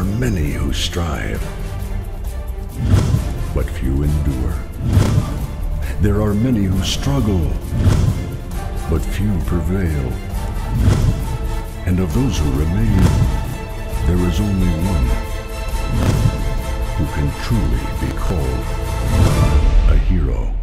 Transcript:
are many who strive, but few endure. There are many who struggle, but few prevail. And of those who remain, there is only one who can truly be called a hero.